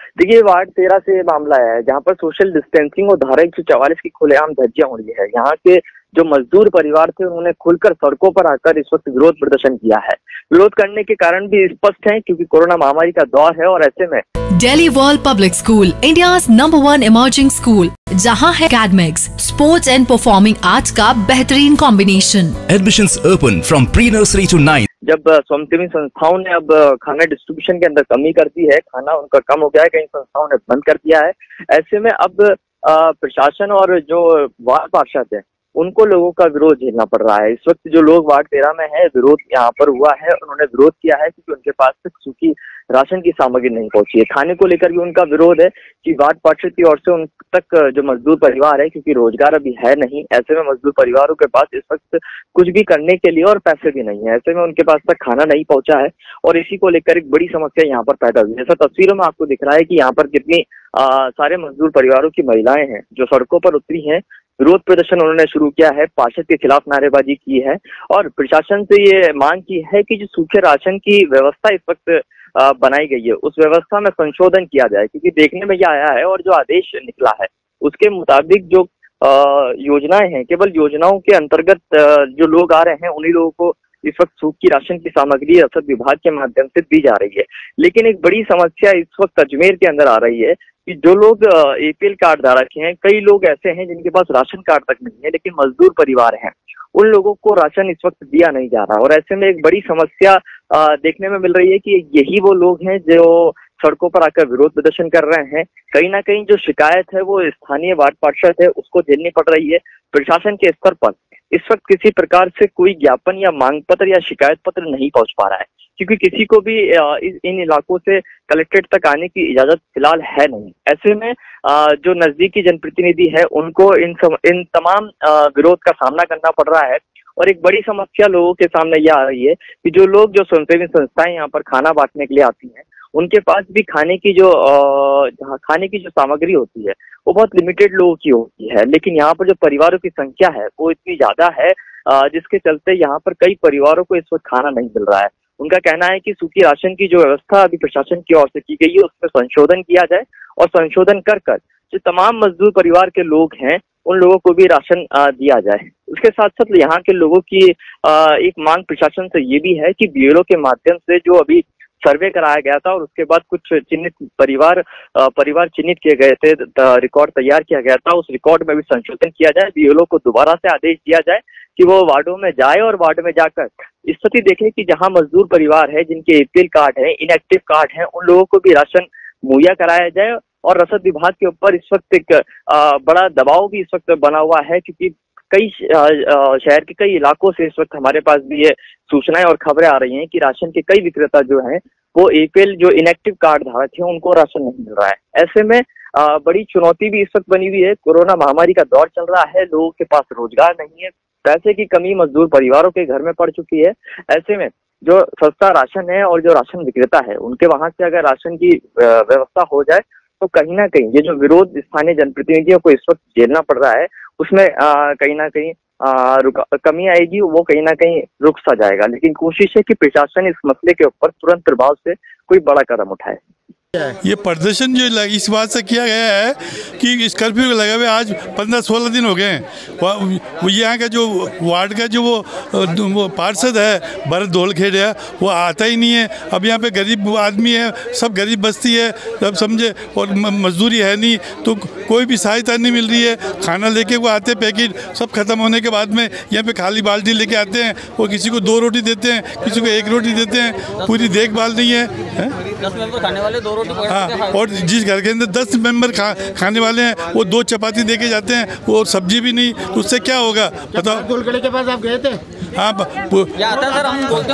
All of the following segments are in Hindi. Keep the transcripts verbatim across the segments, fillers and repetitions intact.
देखिए, वार्ड तेरह से मामला है जहाँ पर सोशल डिस्टेंसिंग और धारा एक सौ चौवालीस की खुलेआम धज्जियां हो रही है। यहाँ के जो मजदूर परिवार थे उन्होंने खुलकर सड़कों पर आकर इस वक्त विरोध प्रदर्शन किया है। विरोध करने के कारण भी स्पष्ट है क्योंकि कोरोना महामारी का दौर है और ऐसे में Delhi world public school, India's number one emerging school, जहां है academics, sports and performing arts का बेहतरीन combination. Admissions open from pre nursery to nine. जब स्वयंसेवी संस्थाओं ने अब खाना डिस्ट्रीब्यूशन के अंदर कमी कर दी है, खाना उनका कम हो गया है, कई संस्थाओं ने बंद कर दिया है। ऐसे में अब प्रशासन और जो वार्ड पार्षद है उनको लोगों का विरोध झेलना पड़ रहा है। इस वक्त जो लोग वार्ड तेरह में है, विरोध यहाँ पर हुआ है, उन्होंने विरोध किया है क्योंकि उनके पास तक सूखी राशन की सामग्री नहीं पहुंची है। खाने को लेकर भी उनका विरोध है कि वार्ड पार्षद की ओर से उन तक जो मजदूर परिवार है, क्योंकि रोजगार अभी है नहीं, ऐसे में मजदूर परिवारों के पास इस वक्त कुछ भी करने के लिए और पैसे भी नहीं है। ऐसे में उनके पास तक खाना नहीं पहुंचा है और इसी को लेकर एक बड़ी समस्या यहाँ पर पैदा हुई है। जैसा तस्वीरों में आपको दिख रहा है कि यहाँ पर कितनी आ, सारे मजदूर परिवारों की महिलाएं हैं जो सड़कों पर उतरी हैं। विरोध प्रदर्शन उन्होंने शुरू किया है, पार्षद के खिलाफ नारेबाजी की है और प्रशासन से ये मांग की है कि जो सूखे राशन की व्यवस्था इस वक्त बनाई गई है उस व्यवस्था में संशोधन किया जाए, क्योंकि देखने में यह आया है और जो आदेश निकला है उसके मुताबिक जो योजनाएं हैं, केवल योजनाओं के अंतर्गत जो लोग आ रहे हैं उन्हीं लोगों को इस वक्त सूखी राशन की सामग्री रसद विभाग के माध्यम से दी जा रही है। लेकिन एक बड़ी समस्या इस वक्त अजमेर के अंदर आ रही है कि जो लोग एपीएल कार्ड धारक हैं, कई लोग ऐसे हैं जिनके पास राशन कार्ड तक नहीं है लेकिन मजदूर परिवार हैं, उन लोगों को राशन इस वक्त दिया नहीं जा रहा और ऐसे में एक बड़ी समस्या देखने में मिल रही है कि यही वो लोग हैं जो सड़कों पर आकर विरोध प्रदर्शन कर रहे हैं। कहीं ना कहीं जो शिकायत है वो स्थानीय वार्ड पार्षद है उसको झेलनी पड़ रही है। प्रशासन के स्तर पर इस वक्त किसी प्रकार से कोई ज्ञापन या मांग पत्र या शिकायत पत्र नहीं पहुंच पा रहा है क्योंकि किसी को भी इन इलाकों से कलेक्ट्रेट तक आने की इजाजत फिलहाल है नहीं। ऐसे में जो नजदीकी जनप्रतिनिधि है उनको इन सम, इन तमाम विरोध का सामना करना पड़ रहा है और एक बड़ी समस्या लोगों के सामने यह आ रही है कि जो लोग जो स्वयंसेवी संस्थाएं यहाँ पर खाना बांटने के लिए आती हैं उनके पास भी खाने की जो खाने की जो सामग्री होती है वो बहुत लिमिटेड लोगों की होती है। लेकिन यहाँ पर जो परिवारों की संख्या है वो इतनी ज्यादा है जिसके चलते यहाँ पर कई परिवारों को इस वक्त खाना नहीं मिल रहा है। उनका कहना है कि सूखी राशन की जो व्यवस्था अभी प्रशासन की ओर से की गई है उसमें संशोधन किया जाए और संशोधन कर कर जो तमाम मजदूर परिवार के लोग हैं उन लोगों को भी राशन दिया जाए। उसके साथ साथ यहाँ के लोगों की एक मांग प्रशासन से ये भी है कि बीएलओ के माध्यम से जो अभी सर्वे कराया गया था और उसके बाद कुछ चिन्हित परिवार परिवार चिन्हित किए गए थे, रिकॉर्ड तैयार किया गया था, उस रिकॉर्ड में भी संशोधन किया जाए। बीएलओ को दोबारा से आदेश दिया जाए कि वो वार्डों में जाए और वार्ड में जाकर स्थिति देखे कि जहां मजदूर परिवार है जिनके एपीएल कार्ड है, इनएक्टिव कार्ड है, उन लोगों को भी राशन मुहैया कराया जाए। और रसद विभाग के ऊपर इस वक्त एक बड़ा दबाव भी इस वक्त बना हुआ है क्योंकि कई शहर के कई इलाकों से इस वक्त हमारे पास भी ये सूचनाएं और खबरें आ रही हैं कि राशन के कई विक्रेता जो हैं वो एपीएल जो इनएक्टिव कार्ड धारक है उनको राशन नहीं मिल रहा है। ऐसे में बड़ी चुनौती भी इस वक्त बनी हुई है। कोरोना महामारी का दौर चल रहा है, लोगों के पास रोजगार नहीं है, पैसे की कमी मजदूर परिवारों के घर में पड़ चुकी है। ऐसे में जो सस्ता राशन है और जो राशन विक्रेता है उनके वहां से अगर राशन की व्यवस्था हो जाए तो कहीं ना कहीं ये जो विरोध स्थानीय जनप्रतिनिधियों को इस वक्त झेलना पड़ रहा है उसमें कहीं ना कहीं कमी आएगी, वो कहीं ना कहीं रुक सा जाएगा। लेकिन कोशिश है कि प्रशासन इस मसले के ऊपर तुरंत प्रभाव से कोई बड़ा कदम उठाए। ये प्रदर्शन जो इस बात से किया गया है कि इस कर्फ्यू लगे हुए आज पंद्रह सोलह दिन हो गए हैं। वो यहाँ का जो वार्ड का जो वो, वो पार्षद है भरत धोलखेड़ है वो आता ही नहीं है। अब यहाँ पे गरीब आदमी है, सब गरीब बस्ती है, सब समझे, और मजदूरी है नहीं तो कोई भी सहायता नहीं मिल रही है। खाना लेके वो आते पैकेट सब खत्म होने के बाद में यहाँ पे खाली बाल्टी लेके आते हैं, वो किसी को दो रोटी देते हैं, किसी को एक रोटी देते हैं, पूरी देखभाल नहीं है, है? दस मेंबर खाने वाले दो रोटी हाँ, और जिस घर के अंदर दस मेंबर खा खाने वाले हैं वो दो चपाती दे के जाते हैं, वो सब्जी भी नहीं, तो उससे क्या होगा बताओ। धोलखेड़े के पास आप गए थे? हाँ सर हम बोलते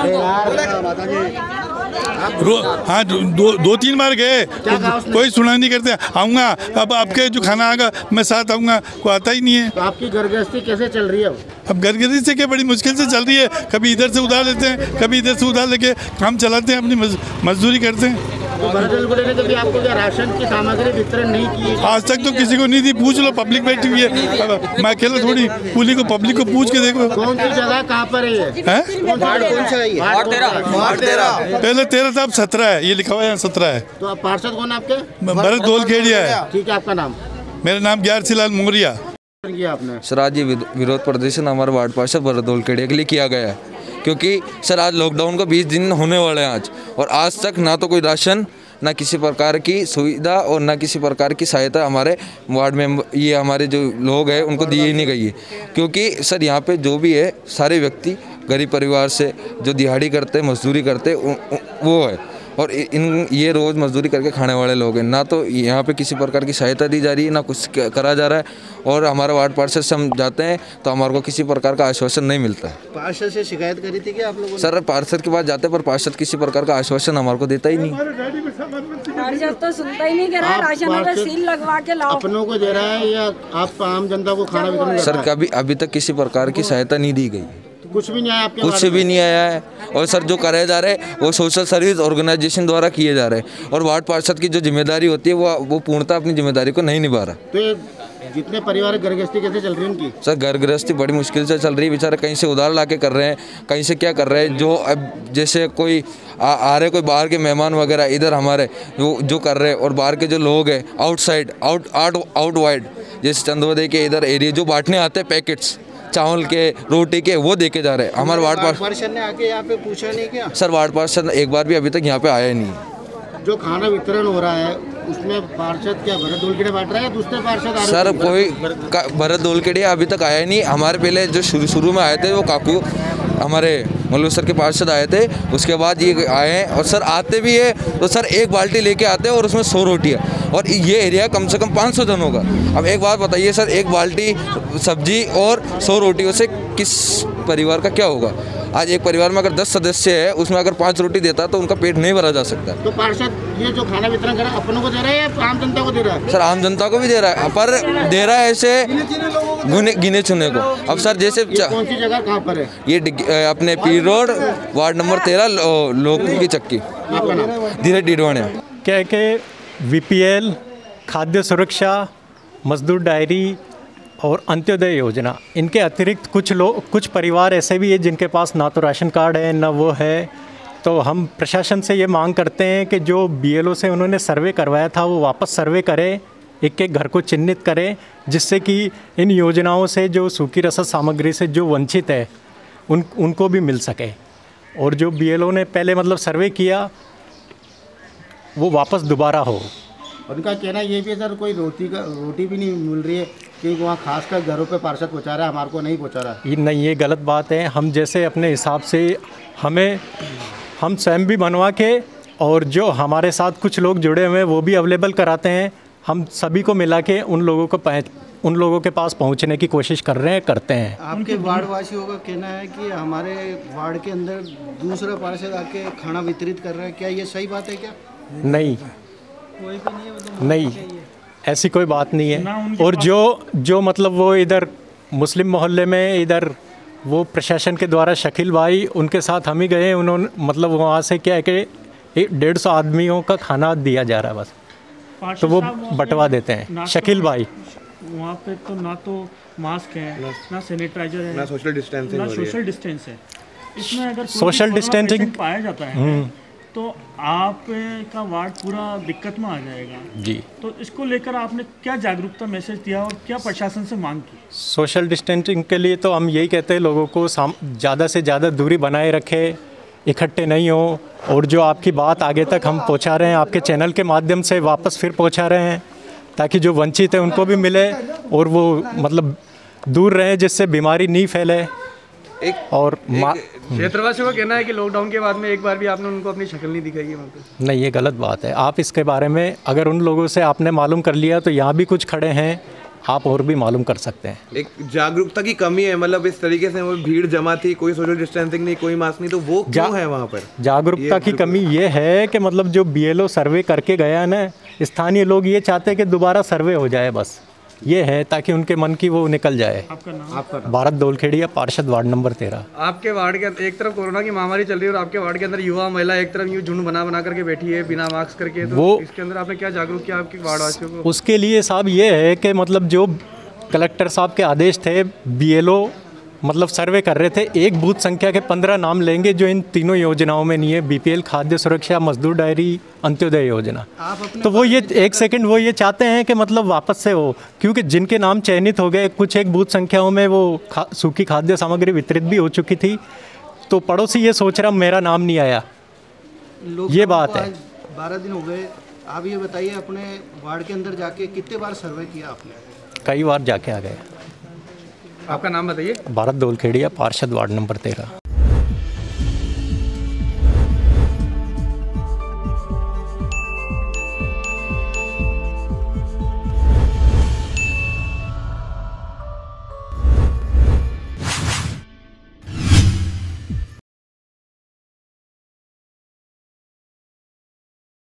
हैं हाँ दो दो तीन बार गए तो कोई सुना नहीं करते। आऊँगा अब आपके जो खाना आएगा मैं साथ आऊँगा, कोई आता ही नहीं है। तो आपकी घर गृहस्थी कैसे चल रही है? अब घर गृहस्थी से क्या बड़ी मुश्किल से चल रही है, कभी इधर से उधार लेते हैं, कभी इधर से उधार लेके काम चलाते हैं, अपनी मजदूरी करते हैं। तो भरतपुर ने कभी आपको क्या राशन की सामग्री वितरण नहीं की? आज तक तो किसी को नहीं दी। पूछ लो, पब्लिक बैठी हुई है, मैं अकेला थोड़ी, पुलिस को पब्लिक को पूछ के देखो। कौन सी जगह कहाँ पर है ये? वार्ड कौन सा है ये? वार्ड तेरह। वार्ड तेरह। पहले तेरह था, अब सत्रह है, ये लिखा हुआ है सत्रह है। तो आप पार्षद कौन आपके? भरत दौलखेड़िया है। ठीक है, आपका नाम? मेरा नाम ग्यारसीलाल मोरिया। किया आपने? सर आज ये विरोध प्रदर्शन हमारे वार्ड पार्षद भरत दौलखेड़िया के लिए किया गया है, क्योंकि सर आज लॉकडाउन को बीस दिन होने वाले हैं आज, और आज तक ना तो कोई राशन, ना किसी प्रकार की सुविधा और ना किसी प्रकार की सहायता हमारे वार्ड में ये हमारे जो लोग हैं उनको दी ही नहीं गई है। क्योंकि सर यहाँ पे जो भी है सारे व्यक्ति गरीब परिवार से जो दिहाड़ी करते, मजदूरी करते वो है, और इन ये रोज़ मजदूरी करके खाने वाले लोग हैं। ना तो यहाँ पे किसी प्रकार की सहायता दी जा रही है, ना कुछ करा जा रहा है, और हमारे वार्ड पार्षद से हम जाते हैं तो हमारे को किसी प्रकार का आश्वासन नहीं मिलता है। पार्षद से शिकायत करी थी कि आप लोगों ने? सर पार्षद के पास जाते पर पार्षद किसी प्रकार का आश्वासन हमारे को देता ही नहीं। पार्षद तो सुनता ही नहीं, कह रहा है राशन पे सील लगवा के लाओ। अपनों को दे रहा है या आप आम जनता को खाना वितरण? सर कभी अभी तक किसी प्रकार की सहायता नहीं दी गई, कुछ भी नहीं आया आपके? कुछ भी नहीं आया है। और सर जो कराए जा रहे हैं वो सोशल सर्विस ऑर्गेनाइजेशन द्वारा किए जा रहे हैं, और वार्ड पार्षद की जो जिम्मेदारी होती है वो वो पूर्णतः अपनी जिम्मेदारी को नहीं निभा रहा। तो ये जितने परिवार घर गृहस्थी कैसे चल रही है उनकी? सर घर गृहस्थी बड़ी मुश्किल से चल रही है, बेचारे कहीं से उधार ला के कर रहे हैं, कहीं से क्या कर रहे हैं। जो अब जैसे कोई आ, आ रहे कोई बाहर के मेहमान वगैरह इधर हमारे जो जो कर रहे हैं, और बाहर के जो लोग हैं outside out out out wide जैसे चंदोदय के इधर एरिया जो बांटने आते हैं पैकेट्स चावल के, रोटी के, वो देके जा रहे हैं। हमारे वार्ड पार्षद ने आके यहाँ पे पूछा नहीं क्या? सर वार्ड पार्षद एक बार भी अभी तक यहाँ पे आया नहीं। जो खाना वितरण हो रहा है उसमें पार्षद क्या भरत दौलखेड़िया बांट रहा है या दूसरे पार्षद? सर कोई भरत दौलखेड़िया अभी तक आया नहीं। हमारे पहले जो शुरू शुरू में आए थे वो काकू हमारे मल्लू सर के पार्षद आए थे, उसके बाद ये आए हैं। और सर आते भी है तो सर एक बाल्टी लेके आते हैं और उसमें सौ रोटियाँ, और ये एरिया कम से कम पाँच सौ जनों का। अब एक बात बताइए सर, एक बाल्टी सब्जी और सौ रोटियों से किस परिवार का क्या होगा? आज एक परिवार में अगर दस सदस्य है उसमें अगर पाँच रोटी देता तो उनका पेट नहीं भरा जा सकता। तो पार्षद ये जो खाना वितरण कर रहा है अपनों को दे रहा है या आम जनता को दे रहा है? सर आम जनता को भी दे रहा है, पर दे रहा है ऐसे गिने गिने चुने को। अब सर जैसे कौन सी जगह कहाँ पर है ये? अपने पीर रोड वार्ड नंबर तेरह लोकल की चक्की। धीरे डिडवाणिया। क्या कि वी पी एल, खाद्य सुरक्षा, मजदूर डायरी और अंत्योदय योजना, इनके अतिरिक्त कुछ लोग कुछ परिवार ऐसे भी हैं जिनके पास ना तो राशन कार्ड है ना वो है। तो हम प्रशासन से ये मांग करते हैं कि जो बी एल ओ से उन्होंने सर्वे करवाया था वो वापस सर्वे करे, एक एक घर को चिन्हित करें, जिससे कि इन योजनाओं से जो सूखी रसद सामग्री से जो वंचित है उन उनको भी मिल सके। और जो बी एल ओ ने पहले मतलब सर्वे किया वो वापस दोबारा हो। उनका कहना ये भी है सर, कोई रोटी का रोटी भी नहीं मिल रही है क्योंकि वहाँ खासकर घरों पे पार्षद पहुँचा रहा है, हमारे को नहीं पहुँचा रहा है। ये नहीं, ये गलत बात है। हम जैसे अपने हिसाब से हमें हम स्वयं भी बनवा के, और जो हमारे साथ कुछ लोग जुड़े हुए हैं वो भी अवेलेबल कराते हैं। हम सभी को मिला के उन लोगों को उन लोगों के पास पहुंचने की कोशिश कर रहे हैं करते हैं। आपके वार्ड वासियों का कहना है कि हमारे वार्ड के अंदर दूसरा पार्षद आके खाना वितरित कर रहा है, क्या ये सही बात है क्या? नहीं नहीं, ऐसी कोई बात नहीं है। और जो जो मतलब वो इधर मुस्लिम मोहल्ले में इधर वो प्रशासन के द्वारा शकील भाई, उनके साथ हम ही गए, उन्होंने मतलब वहाँ से क्या है कि डेढ़ सौ आदमियों का खाना दिया जा रहा है बस, तो वो बंटवा देते हैं शकील भाई। वहाँ पे तो ना तो मास्क है, ना सैनिटाइजर है, ना सोशल डिस्टेंसिंग, ना सोशल डिस्टेंस है। इसमें अगर सोशल डिस्टेंसिंग पाया जाता है तो आप का वार्ड पूरा दिक्कत में आ जाएगा जी। तो इसको लेकर आपने क्या जागरूकता मैसेज दिया और क्या प्रशासन से मांग की? सोशल डिस्टेंसिंग के लिए तो हम यही कहते हैं लोगों को ज़्यादा से ज़्यादा दूरी बनाए रखें, इकट्ठे नहीं हो, और जो आपकी बात आगे तक हम पहुंचा रहे हैं आपके चैनल के माध्यम से वापस फिर पहुंचा रहे हैं, ताकि जो वंचित है उनको भी मिले और वो मतलब दूर रहे, जिससे बीमारी नहीं फैले। एक और क्षेत्रवासियों का कहना है कि लॉकडाउन के बाद में एक बार भी आपने उनको अपनी शक्ल नहीं दिखाई है वहाँ पे। नहीं, ये गलत बात है। आप इसके बारे में अगर उन लोगों से आपने मालूम कर लिया तो यहाँ भी कुछ खड़े हैं, आप और भी मालूम कर सकते हैं। एक जागरूकता की कमी है, मतलब इस तरीके से वो भीड़ जमा थी, कोई सोशल डिस्टेंसिंग नहीं, कोई मास्क नहीं, तो वो क्यों है वहाँ पर? जागरूकता की कमी ये है कि मतलब जो बी एल ओ सर्वे करके गया ना, स्थानीय लोग ये चाहते हैं कि दोबारा सर्वे हो जाए बस, ये है ताकि उनके मन की वो निकल जाए। आपका नाम? आपका भारत दोलखेड़िया, पार्षद वार्ड नंबर तेरह। आपके वार्ड के अंदर एक तरफ कोरोना की महामारी चल रही है और आपके वार्ड के अंदर युवा महिला एक तरफ यूँ झुंड बना बना करके बैठी है बिना मास्क करके, तो वो इसके अंदर आपने क्या जागरूक किया आपके वार्ड वासियों को? उसके लिए साहब ये है कि मतलब जो कलेक्टर साहब के आदेश थे, बीएलओ मतलब सर्वे कर रहे थे, एक बूथ संख्या के पंद्रह नाम लेंगे जो इन तीनों योजनाओं में नहीं है, बीपीएल, खाद्य सुरक्षा, मजदूर डायरी, अंत्योदय योजना। तो वो ये एक सेकंड वो ये चाहते हैं कि मतलब वापस से हो, क्योंकि जिनके नाम चयनित हो गए, कुछ एक बूथ संख्याओं में वो खा, सूखी खाद्य सामग्री वितरित भी हो चुकी थी, तो पड़ोसी ये सोच रहा मेरा नाम नहीं आया, ये बात है। बारह दिन हो गए, आप ये बताइए अपने वार्ड के अंदर जाके कितने बार सर्वे किया आपने? कई बार जाके आ गए। आपका नाम बताइए। भारत दोलखेड़िया, पार्षद वार्ड नंबर तेरह।